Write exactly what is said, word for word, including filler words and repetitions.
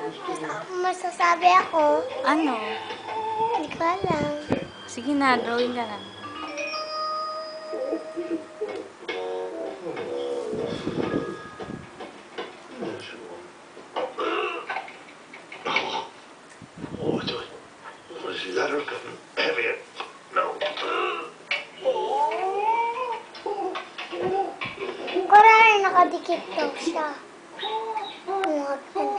Masasabi ako. Ano? Hindi ko alam. Sige na, drawing ka na. Oh, ito. Si Laro ka. Heavy. No. Kunwari nakadikit daw siya. Huwag